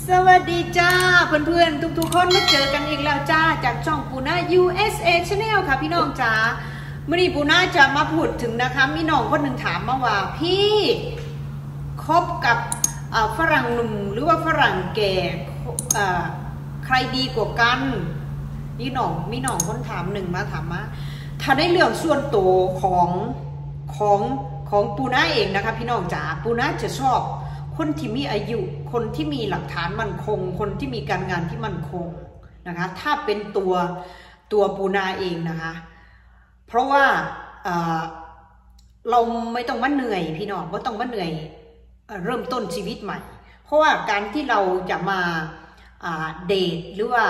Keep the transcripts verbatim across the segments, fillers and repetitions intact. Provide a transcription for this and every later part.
สวัสดีจ้าเพื่อนๆทุกๆคนมาเจอกันอีกแล้วจ้าจากช่องปูน่า ยู เอส เอ Channel ค่ะพี่น้องจ้าเมื่อนี้ปูน่าจะมาพูดถึงนะคะมีน้องคนหนึ่งถามมาว่าพี่คบกับฝรั่งหนุ่มหรือว่าฝรั่งแก่ใครดีกว่ากันนี่น้องมีน้องคนถามหนึ่งมาถามมาถ้าได้เรื่องส่วนตัวของของของปูน่าเองนะคะพี่น้องจ๋าปูน่าจะชอบคนที่มีอายุคนที่มีหลักฐานมั่นคงคนที่มีการงานที่มั่นคงนะคะถ้าเป็นตัวตัวปูนาเองนะคะเพราะว่าเราไม่ต้องมาเหนื่อยพี่น้องว่าต้องมาเหนื่อยเริ่มต้นชีวิตใหม่เพราะว่าการที่เราจะมาเดทหรือว่า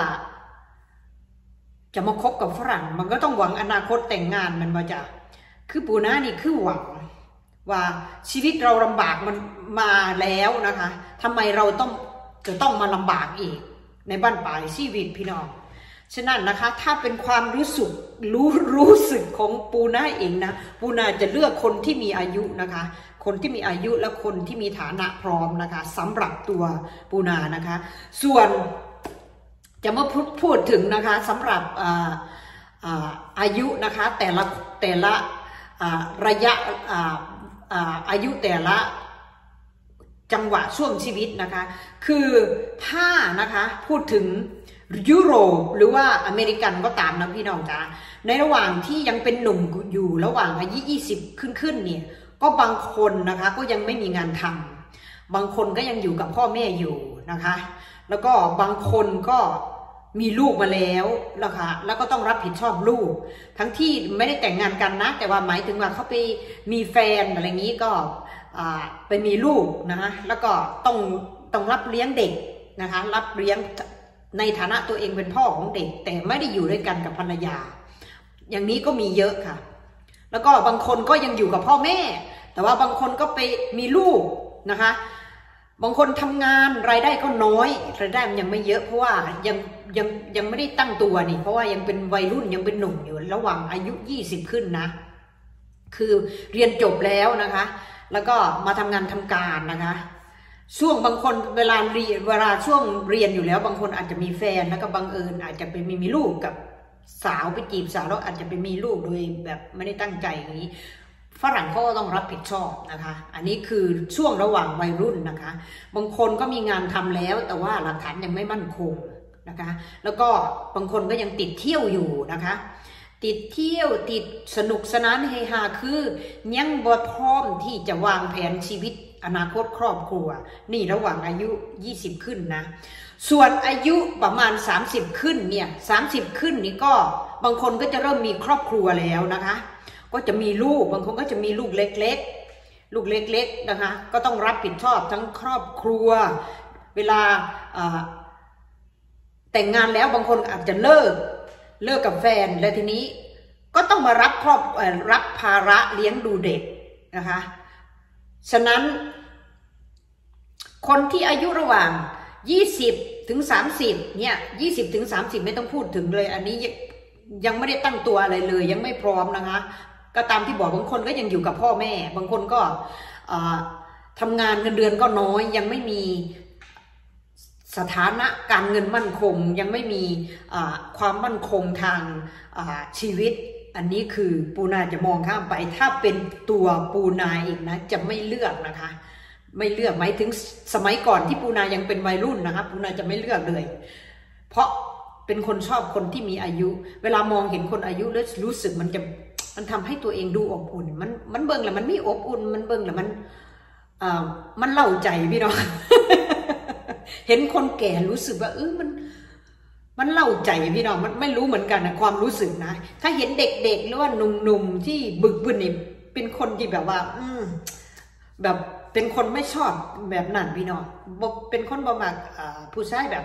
จะมาคบกับฝรั่งมันก็ต้องหวังอนาคตแต่งงานมันมาจะคือปูนานี่คือหวังว่าชีวิตเราลำบากมันมาแล้วนะคะทำไมเราต้องจะต้องมาลำบากอีกในบ้านปลายชีวิตพี่น้องฉะนั้นนะคะถ้าเป็นความรู้สึกรู้รู้สึกของปูนาเองนะปูนาจะเลือกคนที่มีอายุนะคะคนที่มีอายุและคนที่มีฐานะพร้อมนะคะสำหรับตัวปูนานะคะส่วนจะมาพูดถึงนะคะสำหรับอายุนะคะแต่ละแต่ละระยะอายุแต่ละจังหวะช่วงชีวิตนะคะคือถ้านะคะพูดถึงยุโรปหรือว่าอเมริกันก็ตามนะพี่น้องจ้าในระหว่างที่ยังเป็นหนุ่มอยู่ระหว่างอายุยี่สิบขึ้นขึ้นเนี่ยก็บางคนนะคะก็ยังไม่มีงานทำบางคนก็ยังอยู่กับพ่อแม่อยู่นะคะแล้วก็บางคนก็มีลูกมาแล้วนะคะแล้วก็ต้องรับผิดชอบลูกทั้งที่ไม่ได้แต่งงานกันนะแต่ว่าหมายถึงว่าเขาไปมีแฟนอะไรอย่างนี้ก็ไปมีลูกนะคะแล้วก็ต้องต้องรับเลี้ยงเด็กนะคะรับเลี้ยงในฐานะตัวเองเป็นพ่อของเด็กแต่ไม่ได้อยู่ด้วยกันกับภรรยาอย่างนี้ก็มีเยอะค่ะแล้วก็บางคนก็ยังอยู่กับพ่อแม่แต่ว่าบางคนก็ไปมีลูกนะคะบางคนทำงานรายได้ก็น้อยรายได้มันยังไม่เยอะเพราะว่ายังยังยังไม่ได้ตั้งตัวนี่เพราะว่ายังเป็นวัยรุ่นยังเป็นหนุ่มอยู่ระหว่างอายุยี่สิบขึ้นนะคือเรียนจบแล้วนะคะแล้วก็มาทำงานทำการนะคะช่วงบางคนเวลาเรียนเวลาช่วงเรียนอยู่แล้วบางคนอาจจะมีแฟนแล้วก็บังเอิญอาจจะไปมีมีลูกกับสาวไปจีบสาวแล้วอาจจะไปมีลูกโดยแบบไม่ได้ตั้งใจอย่างนี้ฝรั่งเขาก็ต้องรับผิดชอบนะคะอันนี้คือช่วงระหว่างวัยรุ่นนะคะบางคนก็มีงานทำแล้วแต่ว่าหลักฐานยังไม่มั่นคงนะคะแล้วก็บางคนก็ยังติดเที่ยวอยู่นะคะติดเที่ยวติดสนุกสนานเฮฮาคือยังบ่พร้อมที่จะวางแผนชีวิตอนาคตครอบครัวนี่ระหว่างอายุยี่สิบขึ้นนะส่วนอายุประมาณสามสิบขึ้นเนี่ยสามสิบขึ้นนี่ก็บางคนก็จะเริ่มมีครอบครัวแล้วนะคะก็จะมีลูกบางคนก็จะมีลูกเล็กๆลูกเล็กๆนะคะก็ต้องรับผิดชอบทั้งครอบครัวเวลาแต่งงานแล้วบางคนอาจจะเลิกเลิกกับแฟนแล้วทีนี้ก็ต้องมารับครอบรับภาระเลี้ยงดูเด็กนะคะฉะนั้นคนที่อายุระหว่างยี่สิบถึงสามสิบเนี่ยยี่สิบถึงสามสิบไม่ต้องพูดถึงเลยอันนี้ยังไม่ได้ตั้งตัวอะไรเลยยังไม่พร้อมนะคะก็ตามที่บอกบางคนก็ยังอยู่กับพ่อแม่บางคนก็ทำงานเงินเดือนก็น้อยยังไม่มีสถานะการเงินมั่นคงยังไม่มีความมั่นคงทางชีวิตอันนี้คือปูนาจะมองข้ามไปถ้าเป็นตัวปูนาเองนะจะไม่เลือกนะคะไม่เลือกหมายถึงสมัยก่อนที่ปูนายังเป็นวัยรุ่นนะคะปูนาจะไม่เลือกเลยเพราะเป็นคนชอบคนที่มีอายุเวลามองเห็นคนอายุแล้วรู้สึกมันจะมันทำให้ตัวเองดูอบอุ่นมันมันเบิ่งแล้วมันไม่อบอุ่นมันเบิ่งแล้วมันอ่ามันเล่าใจพี่น้อง เห็นคนแก่รู้สึกว่าเออมันมันเล่าใจพี่น้องมันไม่รู้เหมือนกันนะความรู้สึกนะถ้าเห็นเด็กๆหรือว่าหนุ่มๆที่บึกบึนนี่เป็นคนที่แบบว่าอืมแบบเป็นคนไม่ชอบแบบนั้นพี่น้องเป็นคนประมาณผู้ชายแบบ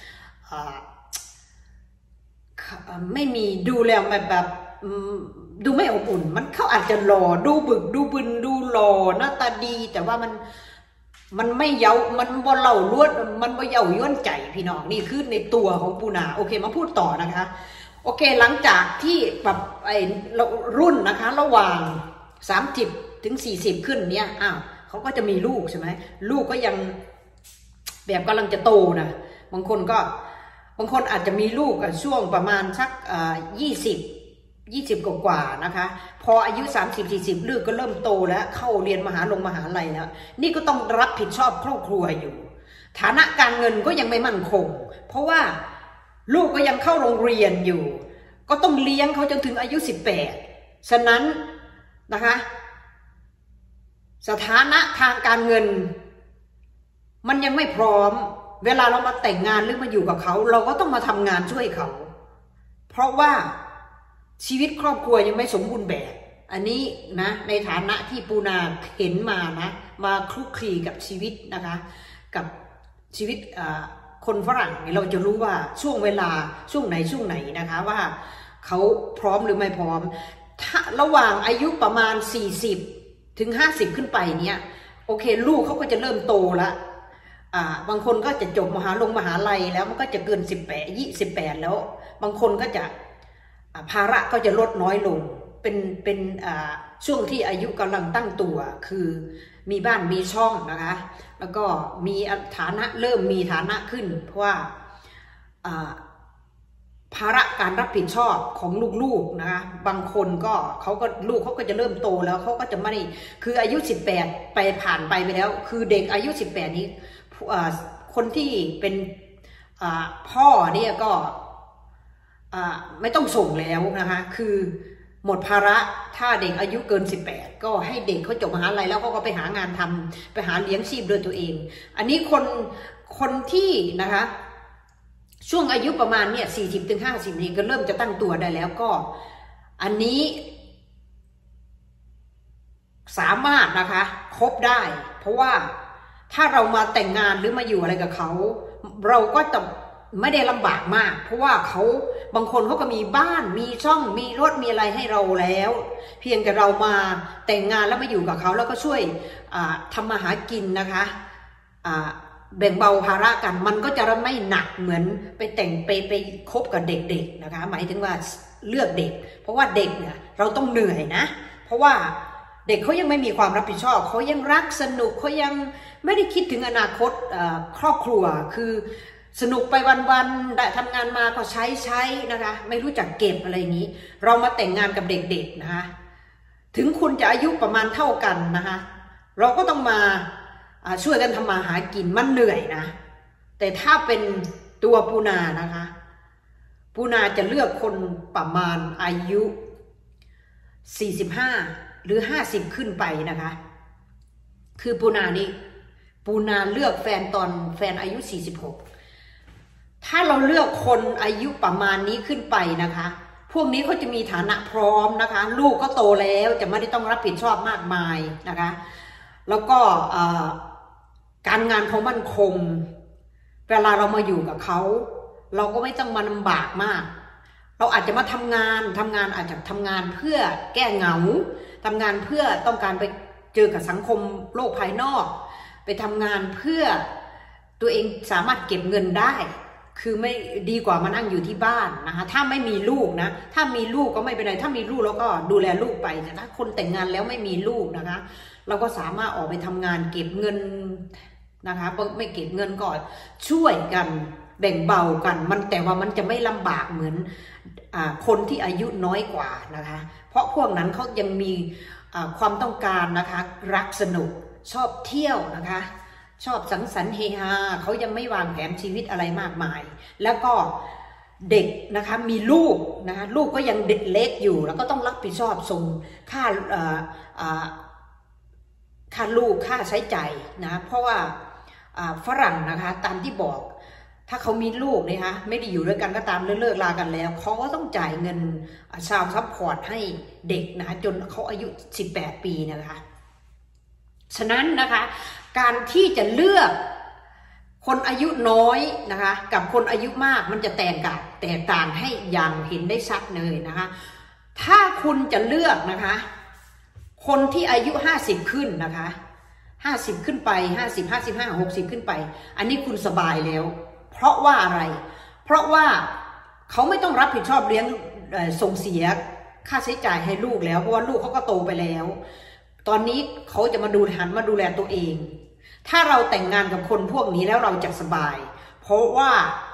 ไม่มีดูแล้วแบบแบบดูไม่อบอุ่นมันเขาอาจจะหล่อดูบึกดูบึนดูหล่อหน้าตาดีแต่ว่ามันมันไม่เย้ามันบ่เล่าล้วนมันบ่เย้ายวนใจพี่น้องนี่คือในตัวของปูนาโอเคมาพูดต่อนะคะโอเคหลังจากที่แบบไอ้รุ่นนะคะระหว่างสามสิบถึงสี่สิบขึ้นเนี่ยอ้าวเขาก็จะมีลูกใช่ไหมลูกก็ยังแบบกำลังจะโตนะบางคนก็บางคนอาจจะมีลูกช่วงประมาณสักยี่สิบยี่สิบกว่าๆนะคะพออายุสามสิบสี่สิบลูกก็เริ่มโตแล้วเข้าเรียนมหาลงมหาลัยแล้วนี่ก็ต้องรับผิดชอบครอบครัวอยู่ฐานะการเงินก็ยังไม่มั่นคงเพราะว่าลูกก็ยังเข้าโรงเรียนอยู่ก็ต้องเลี้ยงเขาจนถึงอายุสิบแปดฉะนั้นนะคะสถานะทางการเงินมันยังไม่พร้อมเวลาเรามาแต่งงานหรือมาอยู่กับเขาเราก็ต้องมาทำงานช่วยเขาเพราะว่าชีวิตครอบครัวยังไม่สมบูรณ์แบบอันนี้นะในฐานะที่ปูนาเห็นมานะมาคลุกคลีกับชีวิตนะคะกับชีวิตคนฝรั่งเราจะรู้ว่าช่วงเวลาช่วงไหนช่วงไหนนะคะว่าเขาพร้อมหรือไม่พร้อมถ้าระหว่างอายุประมาณสี่สิบถึงห้าสิบขึ้นไปเนี่ยโอเคลูกเขาก็จะเริ่มโตแล้วอ่าบางคนก็จะจบมหาลงมหาลัยแล้วมันก็จะเกินสิบแปดยี่สิบแปดแล้วบางคนก็จะภาระก็จะลดน้อยลงเป็นเป็นอ่าช่วงที่อายุกำลังตั้งตัวคือมีบ้านมีช่องนะคะแล้วก็มีฐานะเริ่มมีฐานะขึ้นเพราะว่าภาระการรับผิดชอบของลูกๆนะคะบางคนก็เขาก็ลูกเขาก็จะเริ่มโตแล้วเขาก็จะไม่คืออายุสิบแปดไปผ่านไปไปแล้วคือเด็กอายุสิบแปดนี้คนที่เป็นพ่อเนี่ยก็ไม่ต้องส่งแล้วนะคะคือหมดภาระถ้าเด็กอายุเกินสิบแปดก็ให้เด็กเขาจบมหาลัยแล้วเขาก็ไปหางานทำไปหาเลี้ยงชีพโดยตัวเองอันนี้คนคนที่นะคะช่วงอายุประมาณเนี่ยสี่สิบถึงห้าสิบนี่ก็เริ่มจะตั้งตัวได้แล้วก็อันนี้สามารถนะคะคบได้เพราะว่าถ้าเรามาแต่งงานหรือมาอยู่อะไรกับเขาเราก็จะไม่ได้ลำบากมากเพราะว่าเขาบางคนเขาก็มีบ้านมีช่องมีรถมีอะไรให้เราแล้วเพียงแต่เรามาแต่งงานแล้วมาอยู่กับเขาแล้วก็ช่วยทำมาหากินนะคะแบ่งเบาภาระกันมันก็จะไม่หนักเหมือนไปแต่งไปไปคบกับเด็กๆนะคะหมายถึงว่าเลือกเด็กเพราะว่าเด็กเนี่ยเราต้องเหนื่อยนะเพราะว่าเด็กเขายังไม่มีความรับผิดชอบเขายังรักสนุกเขายังไม่ได้คิดถึงอนาคตครอบครัวคือสนุกไปวันๆได้ทำงานมาก็ใช้ใช้นะคะไม่รู้จักเก็บอะไรอย่างนี้เรามาแต่งงานกับเด็กๆนะคะถึงคุณจะอายุประมาณเท่ากันนะคะเราก็ต้องมาช่วยกันทำมาหากินมันเหนื่อยนะแต่ถ้าเป็นตัวปูนานะคะปูนาจะเลือกคนประมาณอายุสี่สิบห้าหรือห้าสิบขึ้นไปนะคะคือปูนานี่ปูนาเลือกแฟนตอนแฟนอายุสี่สิบหกถ้าเราเลือกคนอายุประมาณนี้ขึ้นไปนะคะพวกนี้เขาจะมีฐานะพร้อมนะคะลูกก็โตแล้วจะไม่ได้ต้องรับผิดชอบมากมายนะคะแล้วก็การงานเขามั่นคงเวลาเรามาอยู่กับเขาเราก็ไม่ต้องมาลำบากมากเราอาจจะมาทำงานทำงานอาจจะทำงานเพื่อแก้เหงาทำงานเพื่อต้องการไปเจอกับสังคมโลกภายนอกไปทำงานเพื่อตัวเองสามารถเก็บเงินได้คือไม่ดีกว่ามานั่งอยู่ที่บ้านนะคะถ้าไม่มีลูกนะถ้ามีลูกก็ไม่เป็นไรถ้ามีลูกแล้วก็ดูแลลูกไปแต่ถ้าคนแต่งงานแล้วไม่มีลูกนะคะเราก็สามารถออกไปทำงานเก็บเงินนะคะไม่เก็บเงินก่อนช่วยกันแบ่งเบากันมันแต่ว่ามันจะไม่ลำบากเหมือนอ่าคนที่อายุน้อยกว่านะคะเพราะพวกนั้นเขายังมีความต้องการนะคะรักสนุกชอบเที่ยวนะคะชอบสังสรรค์เฮฮาเขายังไม่วางแผนชีวิตอะไรมากมายแล้วก็เด็กนะคะมีลูกนะคะลูกก็ยังเด็กเล็กอยู่แล้วก็ต้องรับผิดชอบส่งค่าค่าลูกค่าใช้จ่ายนะเพราะว่าฝรั่งนะคะตามที่บอกถ้าเขามีลูกนะคะไม่ได้อยู่ด้วยกันก็ตามเลิกลากันแล้วเขาก็ต้องจ่ายเงินชาวซัพพอร์ตให้เด็กนะคะจนเขาอายุสิบแปดปีนะคะฉะนั้นนะคะการที่จะเลือกคนอายุน้อยนะคะกับคนอายุมากมันจะแตกต่างแตกต่างให้อย่างเห็นได้ชัดเลยนะคะถ้าคุณจะเลือกนะคะคนที่อายุห้าสิบขึ้นนะคะห้าสิบขึ้นไปห้าสิบ ห้าสิบห้า หกสิบขึ้นไปอันนี้คุณสบายแล้วเพราะว่าอะไรเพราะว่าเขาไม่ต้องรับผิดชอบเลี้ยงส่งเสียค่าใช้จ่ายให้ลูกแล้วเพราะว่าลูกเขาก็โตไปแล้วตอนนี้เขาจะมาดูหันมาดูแลตัวเองถ้าเราแต่งงานกับคนพวกนี้แล้วเราจะสบายเพราะว่า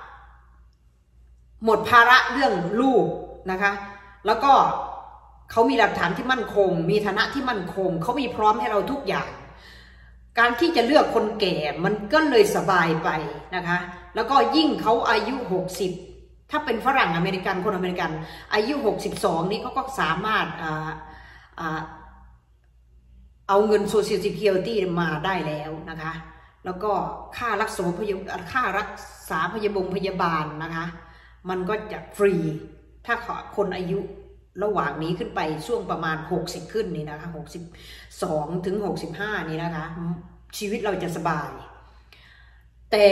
หมดภาระเรื่องลูกนะคะแล้วก็เขามีหลักฐานที่มั่นคงมีฐานะที่มั่นคงเขามีพร้อมให้เราทุกอย่างการที่จะเลือกคนแก่มันก็เลยสบายไปนะคะแล้วก็ยิ่งเขาอายุหกสิบถ้าเป็นฝรั่งอเมริกันคนอเมริกันอายุหกสิบสองนี้เขาก็สามารถอ่าอ่าเอาเงิน Social Security มาได้แล้วนะคะแล้วก็ค่ารักษาพยาค่ารักษาพยาบงพยาบาลนะคะมันก็จะฟรีถ้าคนอายุระหว่างนี้ขึ้นไปช่วงประมาณหกสิบขึ้นนี่นะคะหกสิบสองถึงหกสิบห้านี่นะคะชีวิตเราจะสบายแต่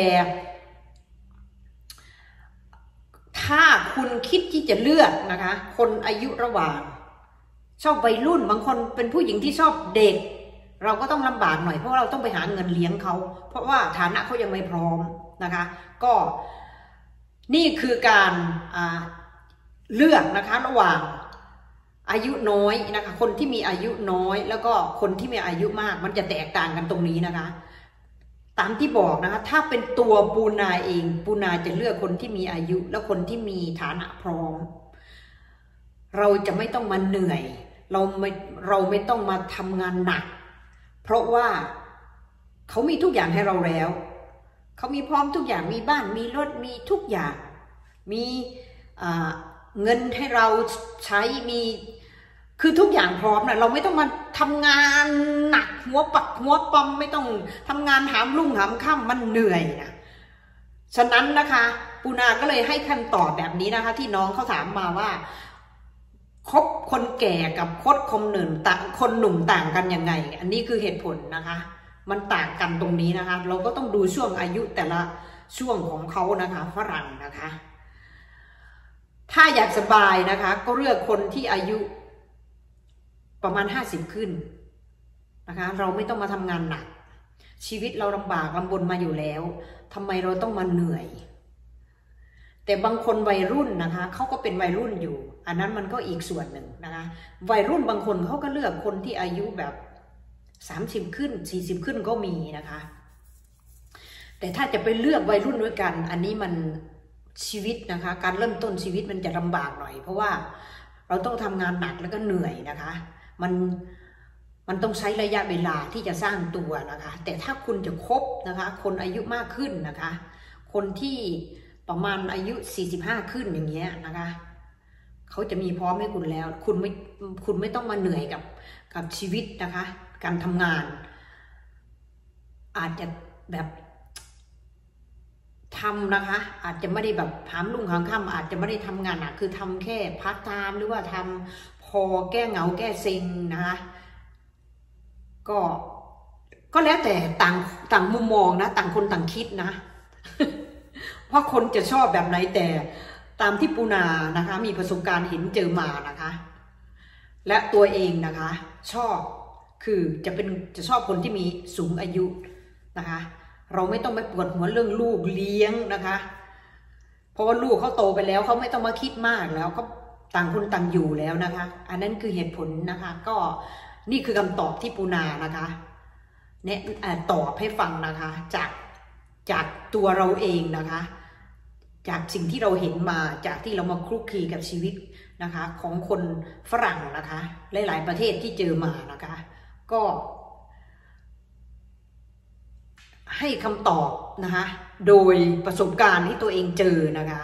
ถ้าคุณคิดที่จะเลือกนะคะคนอายุระหว่างชอบวัยรุ่นบางคนเป็นผู้หญิงที่ชอบเด็กเราก็ต้องลำบากหน่อยเพราะเราต้องไปหาเงินเลี้ยงเขาเพราะว่าฐานะเขายังไม่พร้อมนะคะก็นี่คือการเลือกนะคะระหว่างอายุน้อยนะคะคนที่มีอายุน้อยแล้วก็คนที่มีอายุมากมันจะแตกต่างกันตรงนี้นะคะตามที่บอกนะคะถ้าเป็นตัวปูนาเองปูนาจะเลือกคนที่มีอายุและคนที่มีฐานะพร้อมเราจะไม่ต้องมาเหนื่อยเราไม่เราไม่ต้องมาทำงานหนักเพราะว่าเขามีทุกอย่างให้เราแล้วเขามีพร้อมทุกอย่างมีบ้านมีรถมีทุกอย่างมีเงินให้เราใช้มีคือทุกอย่างพร้อมนะเราไม่ต้องมาทำงานหนักหัวปักหัวปอมไม่ต้องทำงานหามรุ่งหามค่ำมันเหนื่อยนะฉะนั้นนะคะปูนาก็เลยให้คำตอบแบบนี้นะคะที่น้องเขาถามมาว่าคบคนแก่กับคบคนหนุ่มต่างคนหนุ่มต่างกันยังไงอันนี้คือเหตุผลนะคะมันต่างกันตรงนี้นะคะเราก็ต้องดูช่วงอายุแต่ละช่วงของเขานะคะฝรั่งนะคะถ้าอยากสบายนะคะก็เลือกคนที่อายุประมาณห้าสิบขึ้นนะคะเราไม่ต้องมาทำงานหนักชีวิตเราลำบากลำบนมาอยู่แล้วทำไมเราต้องมาเหนื่อยแต่บางคนวัยรุ่นนะคะเขาก็เป็นวัยรุ่นอยู่อันนั้นมันก็อีกส่วนหนึ่งนะคะวัยรุ่นบางคนเขาก็เลือกคนที่อายุแบบสามสิบขึ้นสี่สิบขึ้นก็มีนะคะแต่ถ้าจะไปเลือกวัยรุ่นด้วยกันอันนี้มันชีวิตนะคะการเริ่มต้นชีวิตมันจะลำบากหน่อยเพราะว่าเราต้องทำงานหนักแล้วก็เหนื่อยนะคะมันมันต้องใช้ระยะเวลาที่จะสร้างตัวนะคะแต่ถ้าคุณจะคบนะคะคนอายุมากขึ้นนะคะคนที่ประมาณอายุสี่สิบห้าขึ้นอย่างเงี้ยนะคะเขาจะมีพร้อมให้คุณแล้วคุณไม่คุณไม่ต้องมาเหนื่อยกับกับชีวิตนะคะการทำงานอาจจะแบบทำนะคะอาจจะไม่ได้แบบหามรุ่งหามค่ำอาจจะไม่ได้ทำงานหนักคือทำแค่พาร์ทไทม์หรือว่าทำพอแก้เหงาแก้เซ็งนะคะก็ก็แล้วแต่ต่างต่างมุมมองนะต่างคนต่างคิดนะว่าคนจะชอบแบบไหนแต่ตามที่ปูนานะคะมีประสบการณ์เห็นเจอมานะคะและตัวเองนะคะชอบคือจะเป็นจะชอบคนที่มีสูงอายุนะคะเราไม่ต้องไปปวดหัวเรื่องลูกเลี้ยงนะคะเพราะว่าลูกเขาโตไปแล้วเขาไม่ต้องมาคิดมากแล้วก็ต่างคนต่างอยู่แล้วนะคะอันนั้นคือเหตุผลนะคะก็นี่คือคำตอบที่ปูนานะคะเนี่ยตอบให้ฟังนะคะจากจากตัวเราเองนะคะจากสิ่งที่เราเห็นมาจากที่เรามาคลุกคลีกับชีวิตนะคะของคนฝรั่งนะคะหลายๆประเทศที่เจอมานะคะก็ให้คำตอบนะคะโดยประสบการณ์ที่ตัวเองเจอนะคะ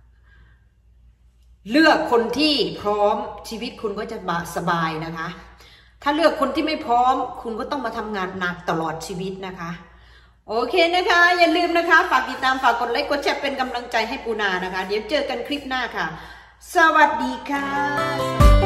เลือกคนที่พร้อมชีวิตคุณก็จะสบายนะคะถ้าเลือกคนที่ไม่พร้อมคุณก็ต้องมาทำงานหนักตลอดชีวิตนะคะโอเคนะคะอย่าลืมนะคะฝากติดตามฝากกดไลค์กดแชร์เป็นกำลังใจให้ปูนานะคะเดี๋ยวเจอกันคลิปหน้าค่ะสวัสดีค่ะ